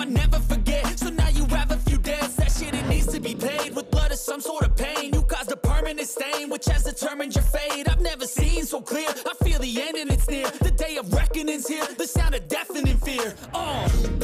would never forget. So now you have a few debts, that shit it needs to be paid with blood or some sort of pain. You caused a permanent stain, which has determined your fate. I've never seen so clear, I feel the end and it's near. The day of reckoning's here, the sound of deafening fear.